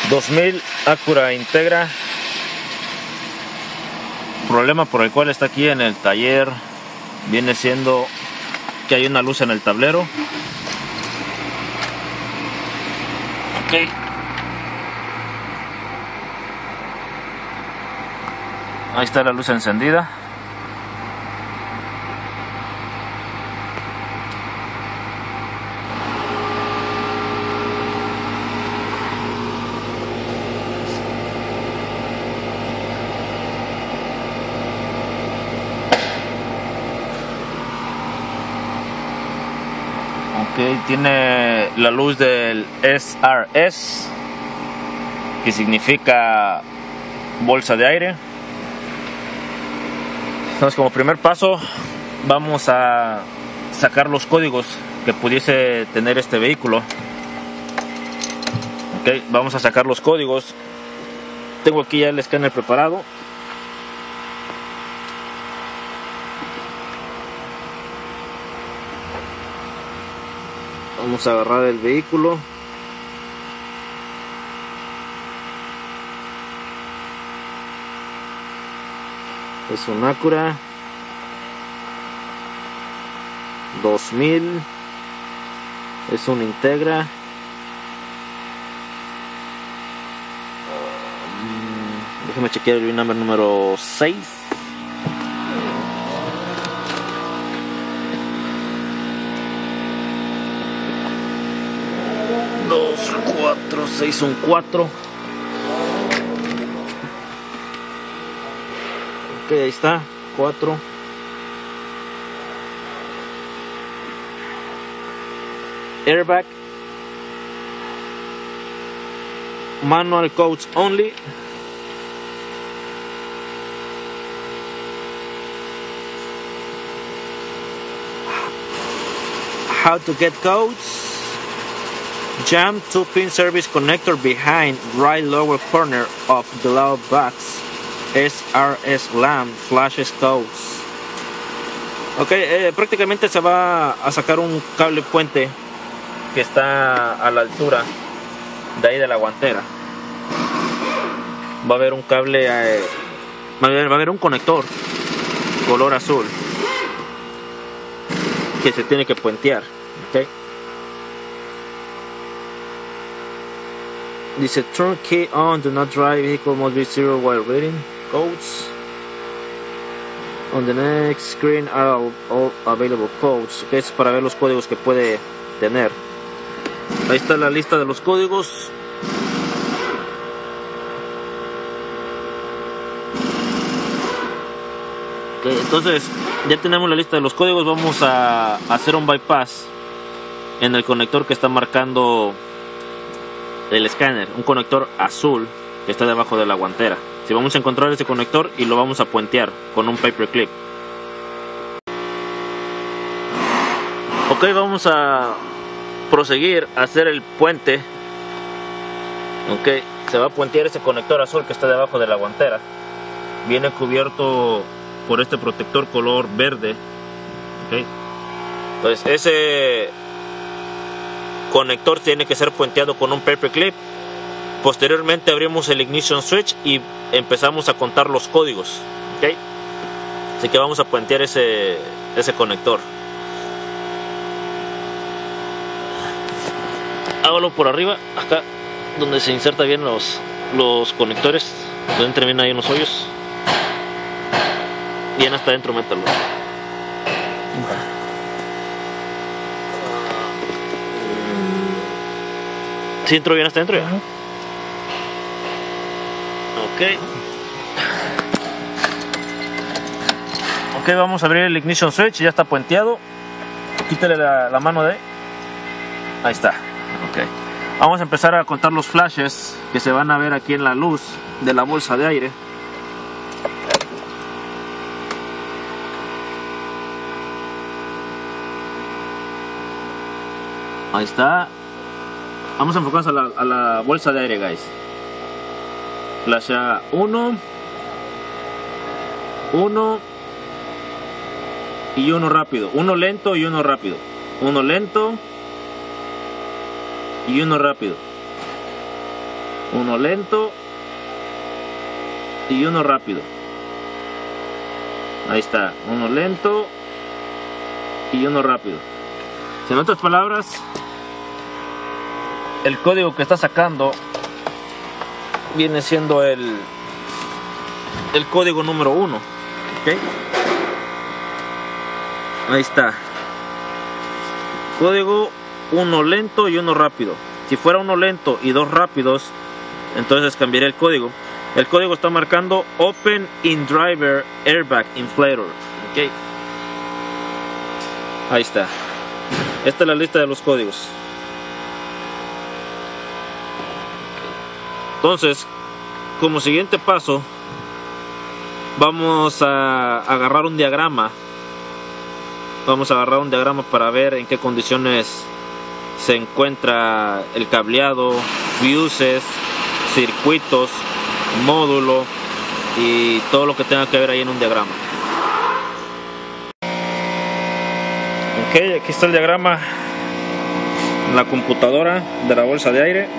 2000 Acura Integra. Problema por el cual está aquí en el taller viene siendo que hay una luz en el tablero. Ok. Ahí está la luz encendida. Ok, tiene la luz del SRS, que significa bolsa de aire. Entonces, como primer paso, vamos a sacar los códigos que pudiese tener este vehículo. Ok, vamos a sacar los códigos. Tengo aquí ya el escáner preparado. Vamos a agarrar el vehículo. Es un Acura 2000. Es un Integra. Déjame chequear el VIN number número 6. 614. Ok, ahí está, 4. Airbag. Manual codes only. How to get codes. Jam 2-pin service connector behind right lower corner of the glove box. SRS lamp flashes codes. Ok, prácticamente se va a sacar un cable puente que está a la altura de ahí de la guantera. Va a haber un cable, va a haber un conector color azul que se tiene que puentear. Ok. Dice turn key on, do not drive, vehicle must be zero while reading codes. On the next screen are all available codes. Okay, es para ver los códigos que puede tener. Ahí está la lista de los códigos. Okay, entonces ya tenemos la lista de los códigos. Vamos a hacer un bypass en el conector que está marcando el escáner, un conector azul que está debajo de la guantera. Si vamos a encontrar ese conector y lo vamos a puentear con un paperclip. Ok, vamos a proseguir a hacer el puente. Ok, se va a puentear ese conector azul que está debajo de la guantera. Viene cubierto por este protector color verde. Ok, entonces ese conector tiene que ser puenteado con un paperclip. Posteriormente abrimos el ignition switch y empezamos a contar los códigos. ¿Okay? Así que vamos a puentear ese conector. Hágalo por arriba, acá donde se inserta bien los conectores, donde termina ahí en los hoyos. Bien hasta adentro, métalo. ¿Sí entró bien hasta adentro ya? Ok, vamos a abrir el ignition switch, ya está puenteado. Quítale la mano de ahí. Ahí está. Ok, vamos a empezar a contar los flashes que se van a ver aquí en la luz de la bolsa de aire. Ahí está. Vamos a enfocarnos a la bolsa de aire, guys. Flasha 1 y uno rápido. Uno lento y uno rápido. Uno lento y uno rápido. uno lento y uno rápido. Ahí está, uno lento y uno rápido. En otras palabras, el código que está sacando viene siendo el código número 1. ¿Okay? Ahí está. Código uno lento y uno rápido. Si fuera uno lento y dos rápidos, entonces cambiaría el código. El código está marcando Open in Driver Airbag Inflator. ¿Okay? Ahí está. Esta es la lista de los códigos. Entonces, como siguiente paso, vamos a agarrar un diagrama. Vamos a agarrar un diagrama para ver en qué condiciones se encuentra el cableado, fuses, circuitos, módulo y todo lo que tenga que ver ahí en un diagrama. Ok, aquí está el diagrama en la computadora de la bolsa de aire.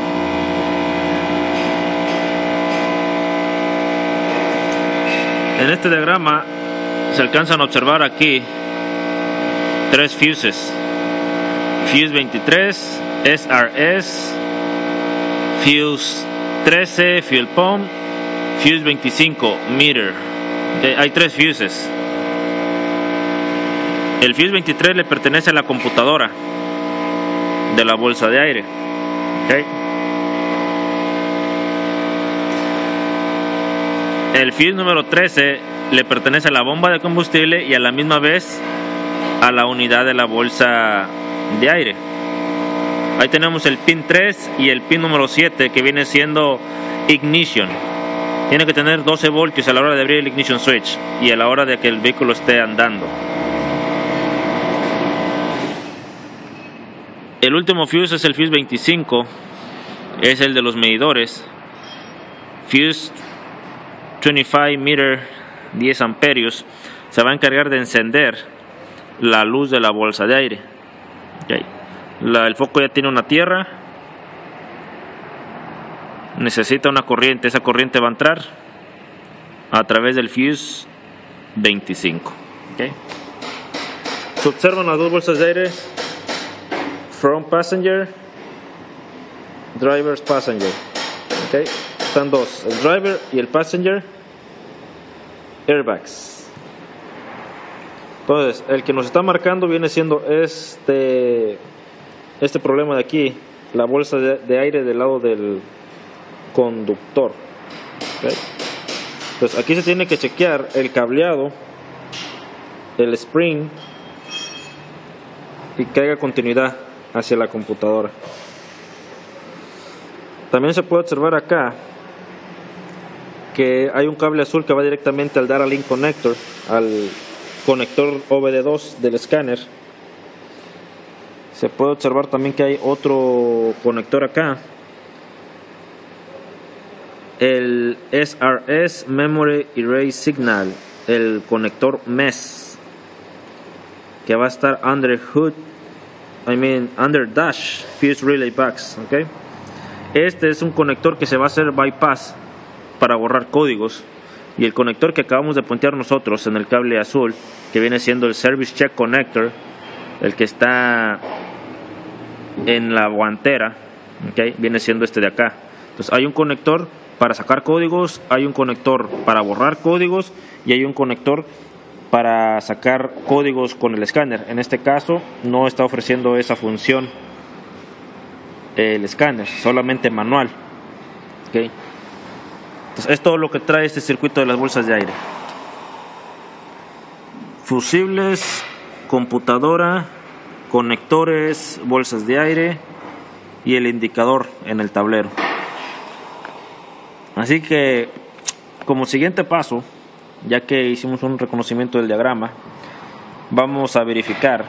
En este diagrama se alcanzan a observar aquí tres fuses: fuse 23, SRS, fuse 13, fuel pump, fuse 25, meter. Hay tres fuses. El fuse 23 le pertenece a la computadora de la bolsa de aire. Okay. El fuse número 13 le pertenece a la bomba de combustible y a la misma vez a la unidad de la bolsa de aire. Ahí tenemos el pin 3 y el pin número 7, que viene siendo ignition. Tiene que tener 12 voltios a la hora de abrir el ignition switch y a la hora de que el vehículo esté andando. El último fuse es el fuse 25, es el de los medidores. Fuse 25 meter, 10 amperios, se va a encargar de encender la luz de la bolsa de aire. Okay. El foco ya tiene una tierra, necesita una corriente. Esa corriente va a entrar a través del fuse 25. Okay. Se observan las dos bolsas de aire: front passenger, driver's passenger. Okay. Están dos, el driver y el passenger airbags. Entonces, el que nos está marcando viene siendo este problema de aquí, la bolsa de aire del lado del conductor. Okay. Entonces, aquí se tiene que chequear el cableado, el spring, y que haya continuidad hacia la computadora. También se puede observar acá que hay un cable azul que va directamente al Data Link Connector, al conector OBD2 del escáner. Se puede observar también que hay otro conector acá, el SRS Memory Erase Signal, el conector MES, que va a estar under dash fuse relay box. Okay. Este es un conector que se va a hacer bypass para borrar códigos, y el conector que acabamos de puntear nosotros en el cable azul, que viene siendo el Service Check Connector, el que está en la guantera, okay, viene siendo este de acá. Entonces hay un conector para sacar códigos, hay un conector para borrar códigos y hay un conector para sacar códigos con el escáner. En este caso no está ofreciendo esa función el escáner, solamente manual. Okay. Entonces es todo lo que trae este circuito de las bolsas de aire: fusibles, computadora, conectores, bolsas de aire y el indicador en el tablero. Así que, como siguiente paso, ya que hicimos un reconocimiento del diagrama, vamos a verificar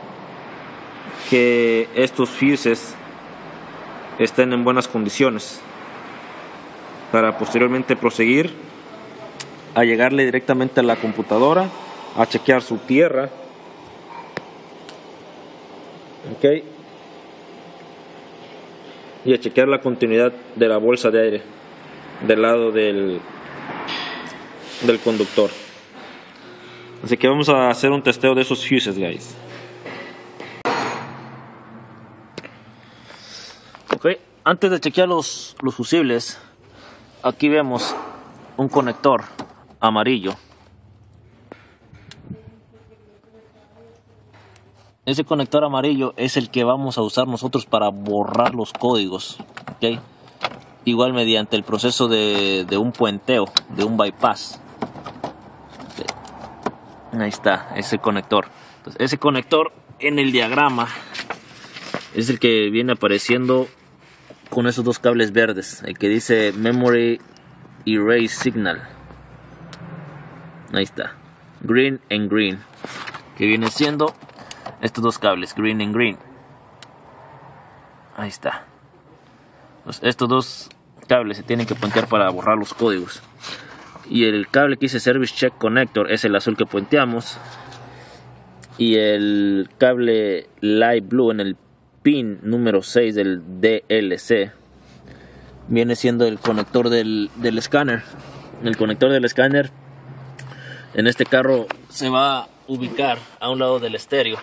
que estos fuses estén en buenas condiciones para posteriormente proseguir a llegarle directamente a la computadora a chequear su tierra. Okay. y a chequear la continuidad de la bolsa de aire del lado del conductor. Así que vamos a hacer un testeo de esos fuses, guys. Ok, antes de chequear los fusibles, aquí vemos un conector amarillo. Ese conector amarillo es el que vamos a usar nosotros para borrar los códigos, ¿okay? Igual mediante el proceso de un puenteo, de un bypass. Okay. Ahí está, ese conector. Entonces, ese conector en el diagrama es el que viene apareciendo con esos dos cables verdes, el que dice Memory Erase Signal. Ahí está, green and green, que viene siendo estos dos cables, green and green. Ahí está. Pues estos dos cables se tienen que puentear para borrar los códigos. Y el cable que dice Service Check Connector es el azul que puenteamos. Y el cable Light Blue en el pin número 6 del DLC viene siendo el conector del escáner. El conector del escáner en este carro se va a ubicar a un lado del estéreo.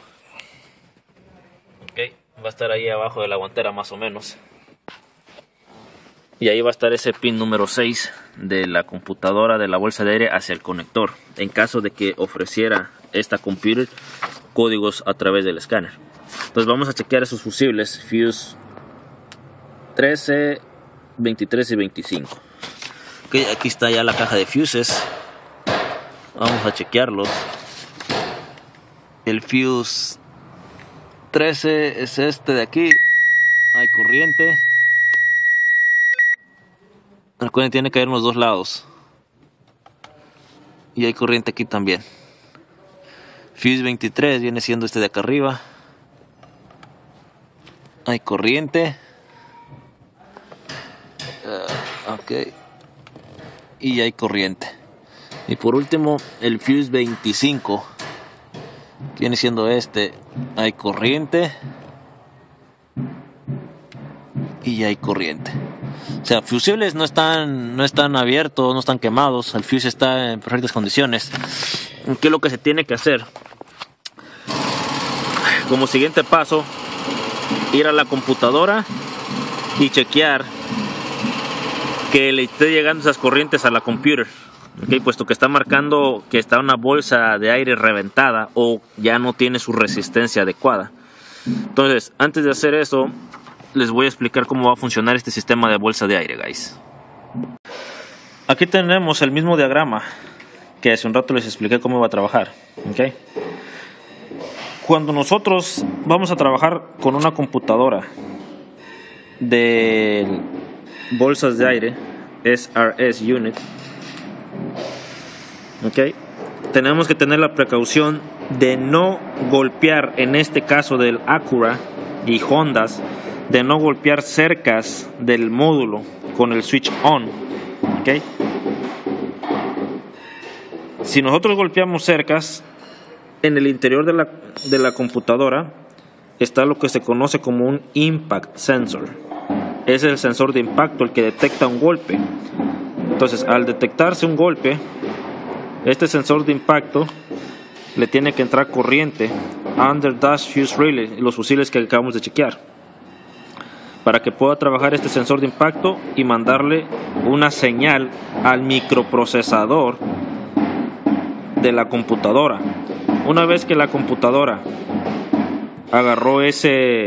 Okay. Va a estar ahí abajo de la guantera más o menos. Y ahí va a estar ese pin número 6 de la computadora de la bolsa de aire hacia el conector, en caso de que ofreciera esta computer códigos a través del escáner. Entonces vamos a chequear esos fusibles, fuse 13, 23 y 25. Okay, aquí está ya la caja de fuses. Vamos a chequearlos. El fuse 13 es este de aquí. Hay corriente. Recuerden, tiene que ir en los dos lados. Y hay corriente aquí también. Fuse 23 viene siendo este de acá arriba. Hay corriente. Ok. Y hay corriente. Y por último, el fuse 25. Viene siendo este. Hay corriente. Y hay corriente. O sea, fusibles no están abiertos, no están quemados. El fuse está en perfectas condiciones. ¿Qué es lo que se tiene que hacer? Como siguiente paso, ir a la computadora y chequear que le esté llegando esas corrientes a la computer. Okay, puesto que está marcando que está una bolsa de aire reventada o ya no tiene su resistencia adecuada. Entonces, antes de hacer eso, les voy a explicar cómo va a funcionar este sistema de bolsa de aire, guys. Aquí tenemos el mismo diagrama que hace un rato les expliqué cómo va a trabajar. Okay. Cuando nosotros vamos a trabajar con una computadora de bolsas de aire, SRS Unit, okay, tenemos que tener la precaución de no golpear, en este caso del Acura y Hondas, de no golpear cercas del módulo con el switch on. Okay. Si nosotros golpeamos cercas, en el interior de la computadora está lo que se conoce como un impact sensor. Es el sensor de impacto el que detecta un golpe. Entonces, al detectarse un golpe, este sensor de impacto le tiene que entrar corriente under dash fuse relay, los fusibles que acabamos de chequear, para que pueda trabajar este sensor de impacto y mandarle una señal al microprocesador de la computadora. Una vez que la computadora agarró esa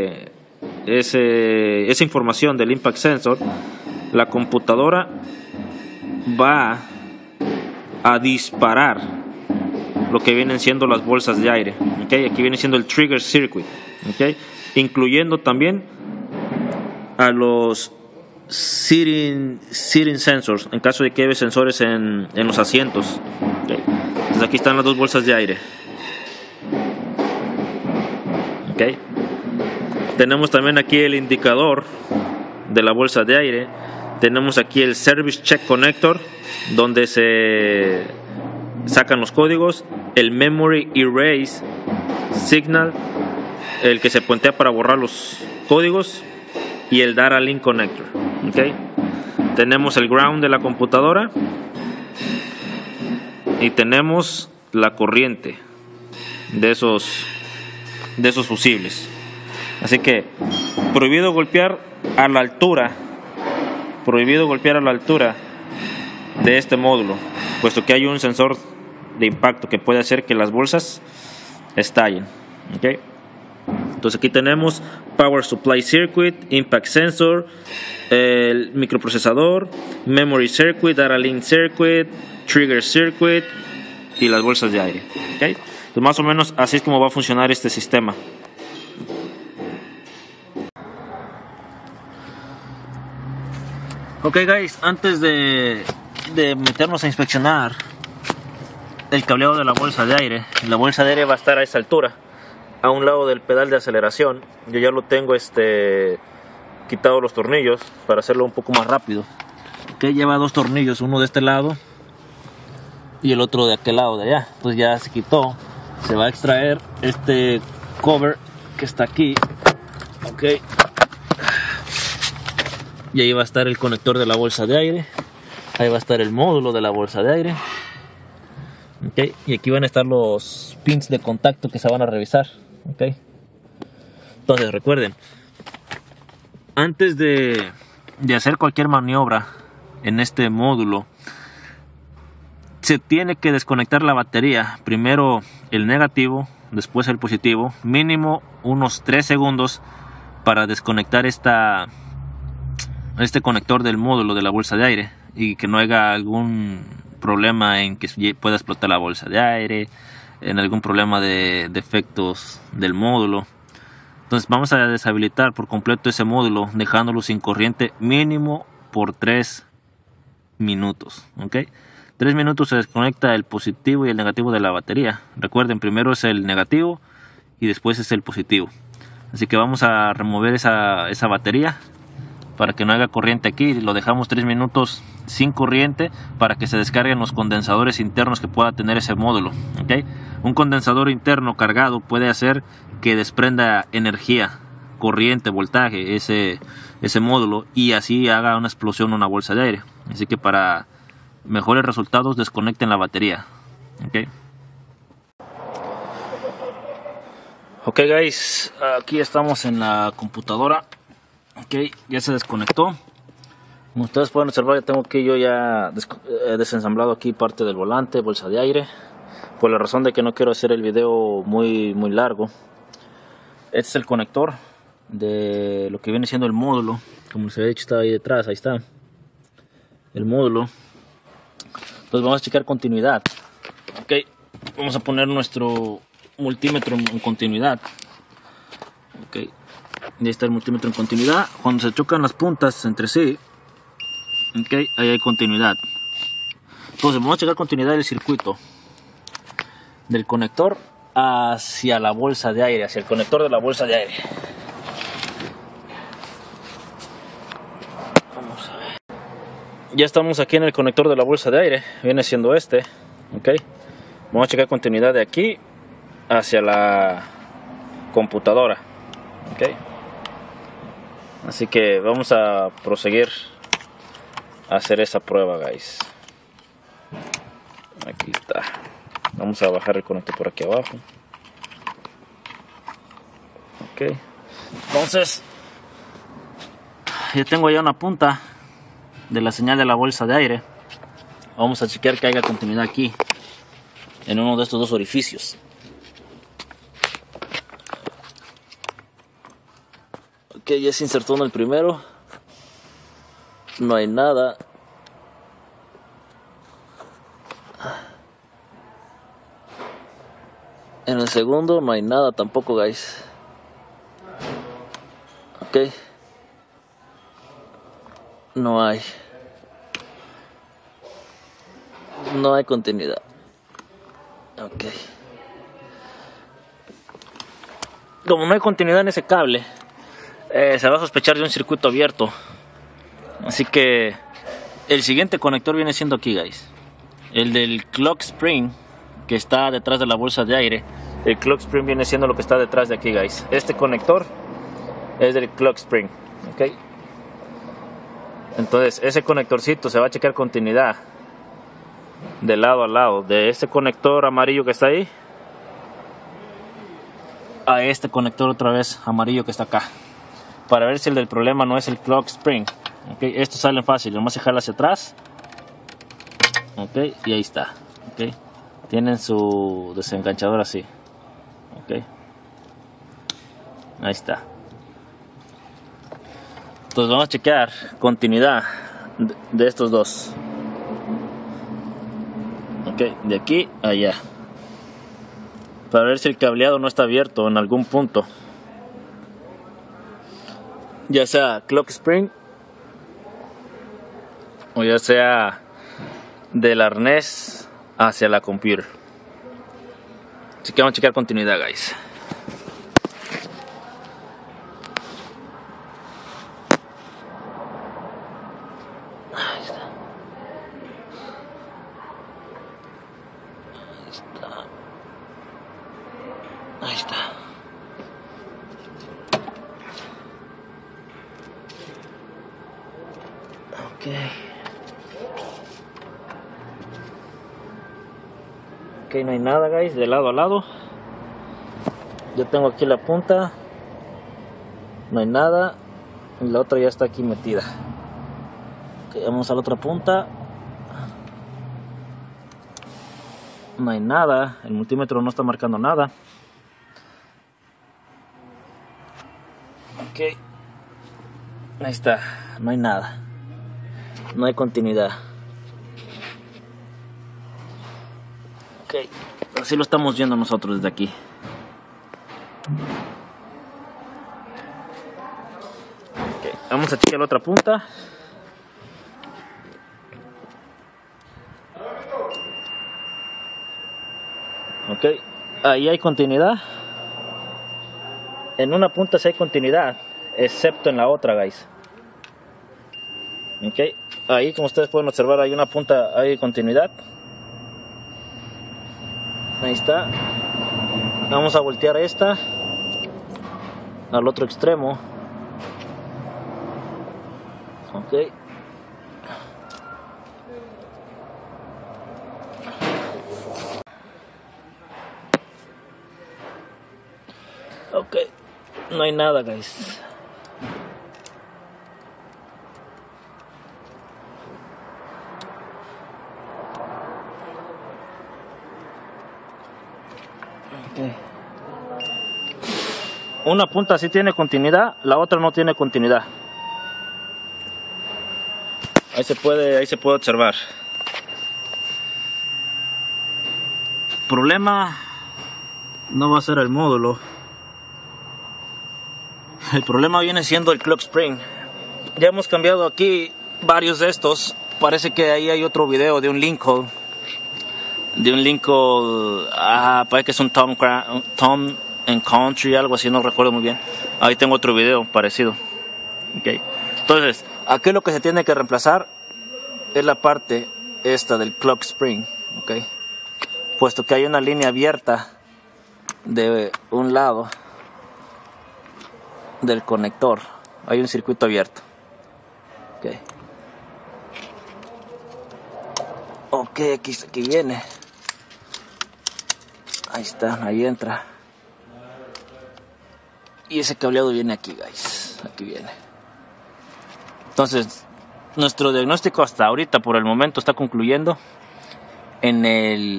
información del impact sensor, la computadora va a disparar lo que vienen siendo las bolsas de aire. Okay. Aquí viene siendo el trigger circuit, okay, incluyendo también a los seating sensors, en caso de que haya sensores en los asientos. Okay. Entonces aquí están las dos bolsas de aire. Okay. Tenemos también aquí el indicador de la bolsa de aire. Tenemos aquí el Service Check Connector, donde se sacan los códigos. El Memory Erase Signal, el que se puentea para borrar los códigos. y el Data Link Connector. ¿Okay? Tenemos el ground de la computadora y tenemos la corriente de esos fusibles. Así que prohibido golpear a la altura de este módulo, puesto que hay un sensor de impacto que puede hacer que las bolsas estallen. ¿Okay? Entonces aquí tenemos Power Supply Circuit, Impact Sensor, el microprocesador, Memory Circuit, Data Link Circuit, Trigger Circuit y las bolsas de aire. ¿Okay? Entonces más o menos así es como va a funcionar este sistema. Ok guys, antes de meternos a inspeccionar el cableado de la bolsa de aire, la bolsa de aire va a estar a esa altura, a un lado del pedal de aceleración. Yo ya lo tengo quitado los tornillos para hacerlo un poco más rápido. Okay, lleva dos tornillos, uno de este lado y el otro de aquel lado de allá. Pues ya se quitó, se va a extraer este cover que está aquí. Okay. Y ahí va a estar el conector de la bolsa de aire, ahí va a estar el módulo de la bolsa de aire. Okay. Y aquí van a estar los pins de contacto que se van a revisar. Okay. Entonces recuerden, antes de hacer cualquier maniobra en este módulo, se tiene que desconectar la batería. Primero el negativo, después el positivo, mínimo unos 3 segundos para desconectar este conector del módulo de la bolsa de aire y que no haya algún problema en que pueda explotar la bolsa de aire, en algún problema de defectos del módulo. Entonces vamos a deshabilitar por completo ese módulo, dejándolo sin corriente mínimo por 3 minutos. ¿Okay? 3 minutos se desconecta el positivo y el negativo de la batería. Recuerden, primero es el negativo y después es el positivo. Así que vamos a remover esa batería para que no haga corriente aquí. Lo dejamos 3 minutos sin corriente para que se descarguen los condensadores internos que pueda tener ese módulo. ¿Okay? Un condensador interno cargado puede hacer que desprenda energía, corriente, voltaje ese módulo, y así haga una explosión en una bolsa de aire. Así que para mejores resultados, desconecten la batería. Ok guys, aquí estamos en la computadora. Ok, ya se desconectó. Como ustedes pueden observar, ya tengo aquí yo ya desensamblado aquí parte del volante, bolsa de aire, por la razón de que no quiero hacer el video muy largo. Este es el conector de lo que viene siendo el módulo. Como se ve, está ahí detrás, ahí está el módulo. Entonces vamos a checar continuidad. Ok, vamos a poner nuestro multímetro en continuidad. Ok, ahí está el multímetro en continuidad. Cuando se chocan las puntas entre sí, okay, ahí hay continuidad. Entonces vamos a checar continuidad del circuito del conector hacia la bolsa de aire, hacia el conector de la bolsa de aire. Vamos a ver. Ya estamos aquí en el conector de la bolsa de aire, viene siendo este. Okay. Vamos a checar continuidad de aquí hacia la computadora. Okay. Así que vamos a proseguir a hacer esa prueba, guys. Aquí está. Vamos a bajar el conector por aquí abajo. Ok. Entonces, ya tengo ya una punta de la señal de la bolsa de aire. Vamos a chequear que haya continuidad aquí, en uno de estos dos orificios. Ok, ya se insertó en el primero. No hay nada. En el segundo no hay nada tampoco, guys. Ok. No hay continuidad. Ok. Como no hay continuidad en ese cable, se va a sospechar de un circuito abierto. Así que el siguiente conector viene siendo aquí, guys. El del clock spring, que está detrás de la bolsa de aire. El clock spring viene siendo lo que está detrás de aquí, guys. Este conector es del clock spring. Ok. Entonces ese conectorcito se va a checar continuidad de lado a lado, de este conector amarillo que está ahí a este conector otra vez amarillo que está acá, para ver si el del problema no es el clock spring. Okay. Estos salen fácil, nomás se jala hacia atrás. Okay. Y ahí está. Okay. Tienen su desenganchador así. Okay. Ahí está. Entonces vamos a chequear continuidad de estos dos. Ok, de aquí a allá, para ver si el cableado no está abierto en algún punto, ya sea clock spring o ya sea del arnés hacia la computer. Así que vamos a chequear continuidad, guys. Ahí está. Ahí está. Ok. Ok, no hay nada, guys, de lado a lado. Yo tengo aquí la punta. No hay nada. Y la otra ya está aquí metida. Ok, vamos a la otra punta. No hay nada. El multímetro no está marcando nada. Ok, ahí está, no hay nada, no hay continuidad. Ok, así lo estamos viendo nosotros desde aquí. Okay, vamos a chequear la otra punta. Ok, ahí hay continuidad. En una punta sí hay continuidad, excepto en la otra, guys. Ok, ahí como ustedes pueden observar hay una punta, hay continuidad. Ahí está. Vamos a voltear esta al otro extremo. Ok. Ok, no hay nada, guys. Okay. Una punta sí tiene continuidad, la otra no tiene continuidad. Ahí se puede observar. El problema no va a ser el módulo. El problema viene siendo el clock spring. Ya hemos cambiado aquí varios de estos. Parece que ahí hay otro video de un Lincoln. Parece que es un Tom and Country, algo así, no recuerdo muy bien. Ahí tengo otro video parecido. Okay. Entonces, aquí lo que se tiene que reemplazar es la parte esta del clock spring. Okay. Puesto que hay una línea abierta de un lado del conector, hay un circuito abierto. Okay. Ok, aquí viene. Ahí está, ahí entra. Y ese cableado viene aquí, guys. Aquí viene. Entonces, nuestro diagnóstico hasta ahorita, por el momento, está concluyendo en el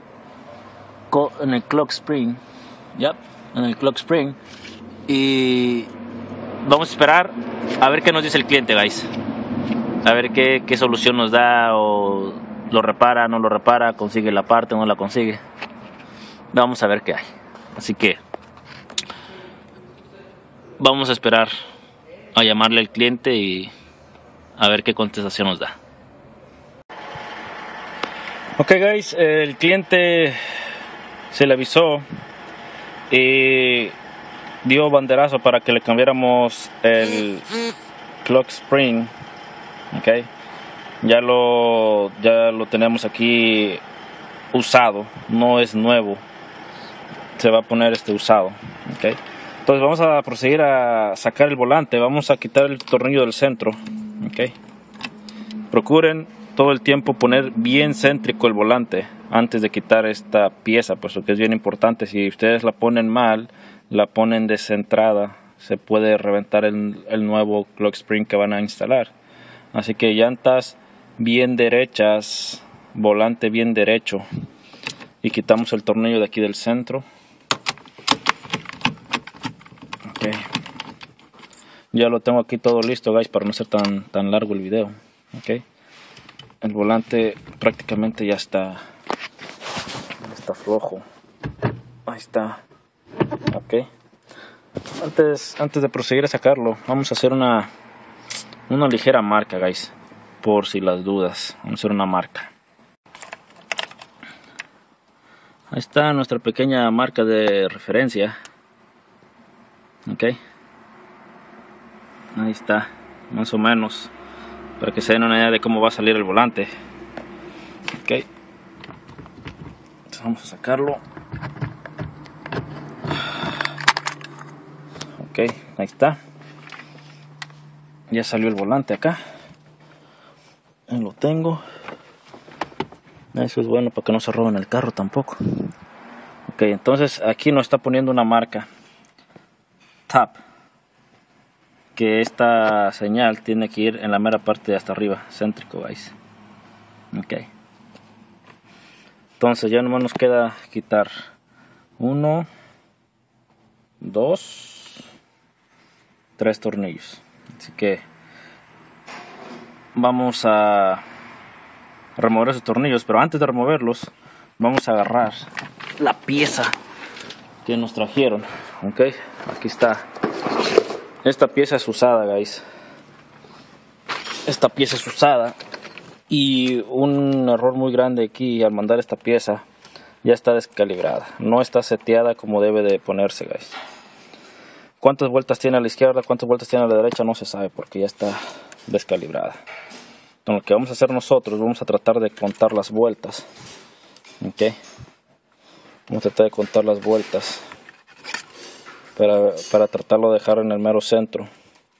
clock spring. Yep, en el clock spring. Y vamos a esperar a ver qué nos dice el cliente, guys. A ver qué solución nos da, o lo repara, no lo repara, consigue la parte o no la consigue. Vamos a ver qué hay. Así que vamos a esperar a llamarle al cliente y a ver qué contestación nos da. Ok, guys, el cliente se le avisó y dio banderazo para que le cambiáramos el clock spring. Okay. Ya lo tenemos aquí usado, no es nuevo. Se va a poner usado. Okay. Entonces vamos a proseguir a sacar el volante. Vamos a quitar el tornillo del centro. Okay. Procuren todo el tiempo poner bien céntrico el volante antes de quitar esta pieza, puesto que es bien importante. Si ustedes la ponen mal, la ponen descentrada, se puede reventar el nuevo clock spring que van a instalar. Así que llantas bien derechas, volante bien derecho, y quitamos el tornillo de aquí del centro. Okay. Ya lo tengo aquí todo listo, guys, para no ser tan largo el video. Okay. El volante prácticamente ya está flojo. Ahí está. Okay. Antes de proseguir a sacarlo, vamos a hacer una ligera marca, guys, por si las dudas. Vamos a hacer una marca. Ahí está nuestra pequeña marca de referencia. Ok, ahí está, más o menos, para que se den una idea de cómo va a salir el volante. Ok, entonces vamos a sacarlo. Ok, ahí está. Ya salió el volante acá. Ahí lo tengo. Eso es bueno para que no se roben el carro tampoco. Ok, entonces aquí nos está poniendo una marca tap, que esta señal tiene que ir en la mera parte de hasta arriba, céntrico, guys. Ok, entonces ya nomás nos queda quitar 1, 2, 3 tornillos. Así que vamos a remover esos tornillos, pero antes de removerlos vamos a agarrar la pieza que nos trajeron. Ok, aquí está. Esta pieza es usada, guys. Esta pieza es usada, y un error muy grande aquí al mandar esta pieza: ya está descalibrada, no está seteada como debe de ponerse, guys. Cuántas vueltas tiene a la izquierda, cuántas vueltas tiene a la derecha, no se sabe, porque ya está descalibrada. Entonces lo que vamos a hacer nosotros, vamos a tratar de contar las vueltas. Ok, vamos a tratar de contar las vueltas para tratarlo de dejar en el mero centro.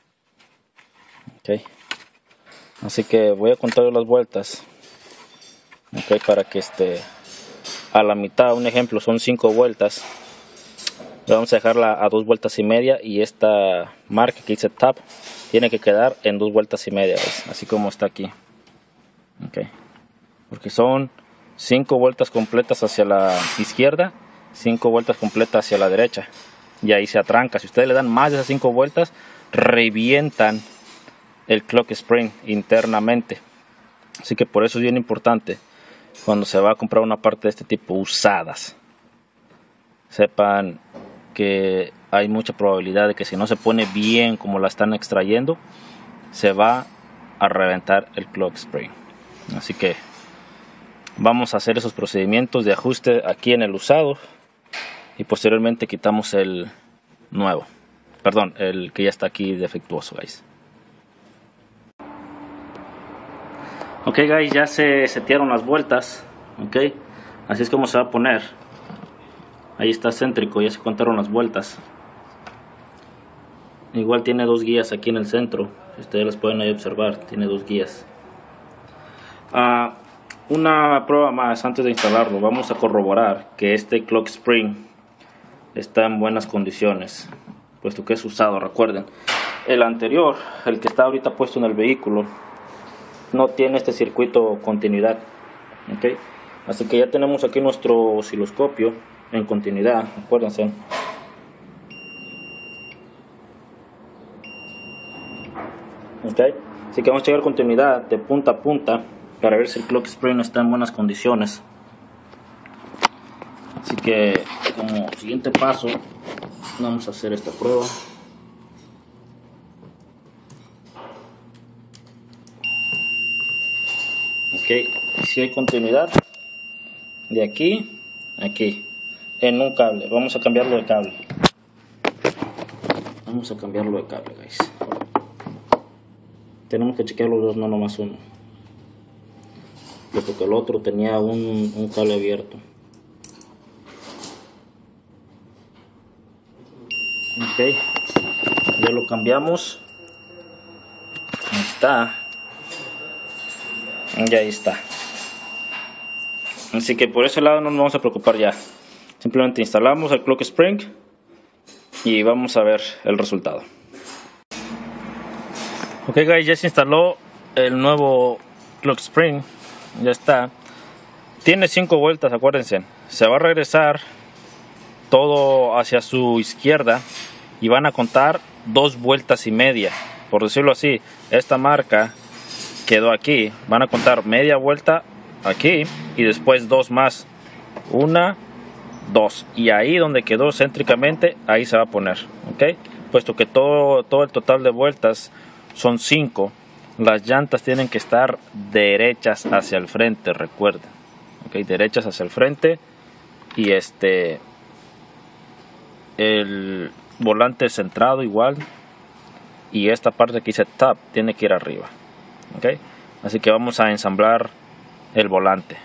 Ok, así que voy a contar las vueltas. Ok, para que a la mitad, un ejemplo, son 5 vueltas. Vamos a dejarla a 2 vueltas y media, y esta marca que dice tap tiene que quedar en 2 vueltas y media, ¿ves? Así como está aquí. Ok, porque son 5 vueltas completas hacia la izquierda, 5 vueltas completas hacia la derecha, y ahí se atranca. Si ustedes le dan más de esas 5 vueltas, revientan el clock spring internamente. Así que por eso es bien importante, cuando se va a comprar una parte de este tipo usadas, sepan que hay mucha probabilidad de que si no se pone bien como la están extrayendo, se va a reventar el clock spring. Así que vamos a hacer esos procedimientos de ajuste aquí en el usado, y posteriormente quitamos el nuevo, perdón, el que ya está aquí defectuoso, guys. Ok, guys, ya se setearon las vueltas. Ok, así es como se va a poner. Ahí está céntrico, ya se contaron las vueltas. Igual tiene 2 guías aquí en el centro, si ustedes las pueden ahí observar, tiene 2 guías. Una prueba más antes de instalarlo: vamos a corroborar que este clock spring está en buenas condiciones, puesto que es usado. Recuerden, el anterior, el que está ahorita puesto en el vehículo, no tiene este circuito continuidad. Okay, así que ya tenemos aquí nuestro osciloscopio en continuidad, acuérdense. Okay, así que vamos a checar continuidad de punta a punta para ver si el clock spring está en buenas condiciones. Así que como siguiente paso vamos a hacer esta prueba. Ok, si hay continuidad de aquí a aquí en un cable. Vamos a cambiarlo de cable. Vamos a cambiarlo de cable, guys. Tenemos que chequear los dos, no nomás uno, porque el otro tenía un cable abierto. Ok, ya lo cambiamos. Ahí está. Ya ahí está. Así que por ese lado no nos vamos a preocupar ya. Simplemente instalamos el clock spring y vamos a ver el resultado. Ok guys, ya se instaló el nuevo clock spring. Ya está. Tiene 5 vueltas, acuérdense. Se va a regresar todo hacia su izquierda y van a contar 2 vueltas y media, por decirlo así. Esta marca quedó aquí, van a contar media vuelta aquí y después 2 más, 1, 2, y ahí donde quedó céntricamente, ahí se va a poner, ok, puesto que todo el total de vueltas son 5. Las llantas tienen que estar derechas hacia el frente, recuerden, ok, derechas hacia el frente, y el volante centrado igual, y esta parte que dice tab tiene que ir arriba, ok. Así que vamos a ensamblar el volante.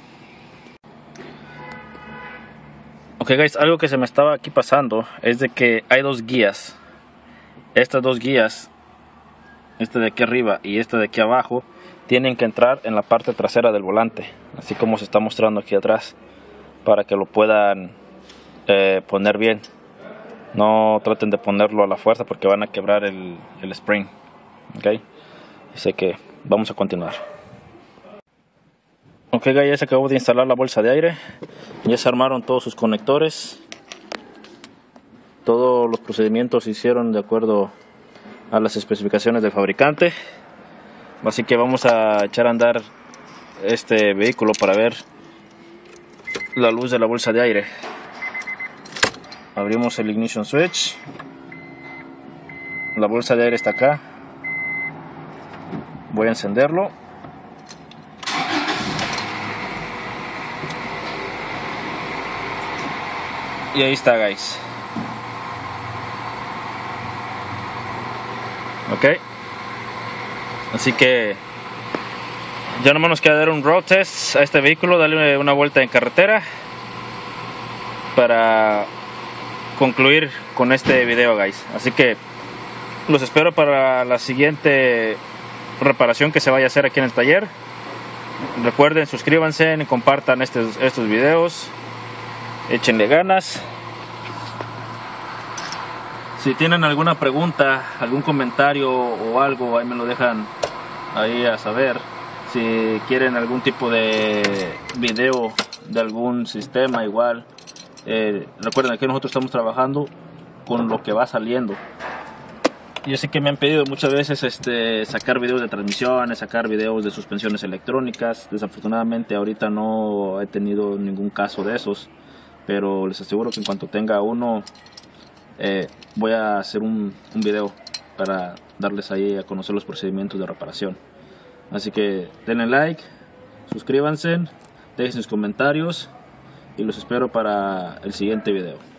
Ok guys, algo que se me estaba aquí pasando es de que hay 2 guías. Estas 2 guías, esta de aquí arriba y esta de aquí abajo, tienen que entrar en la parte trasera del volante, así como se está mostrando aquí atrás, para que lo puedan poner bien. No traten de ponerlo a la fuerza porque van a quebrar el spring, ok. Así que vamos a continuar. Ok guys, ya se acabó de instalar la bolsa de aire. Ya se armaron todos sus conectores. Todos los procedimientos se hicieron de acuerdo a las especificaciones del fabricante. Así que vamos a echar a andar este vehículo para ver la luz de la bolsa de aire. Abrimos el ignition switch. La bolsa de aire está acá. Voy a encenderlo. Y ahí está guys. Ok. Así que ya nomás nos queda dar un road test a este vehículo, darle una vuelta en carretera para concluir con este video guys. Así que los espero para la siguiente reparación que se vaya a hacer aquí en el taller. Recuerden, suscríbanse y compartan estos videos. Échenle ganas. Si tienen alguna pregunta, algún comentario o algo, ahí me lo dejan ahí a saber. Si quieren algún tipo de video de algún sistema igual, recuerden que nosotros estamos trabajando con lo que va saliendo. Yo sé que me han pedido muchas veces sacar videos de transmisiones, sacar videos de suspensiones electrónicas. Desafortunadamente ahorita no he tenido ningún caso de esos, pero les aseguro que en cuanto tenga uno, voy a hacer un video para darles ahí a conocer los procedimientos de reparación. Así que denle like, suscríbanse, dejen sus comentarios y los espero para el siguiente video.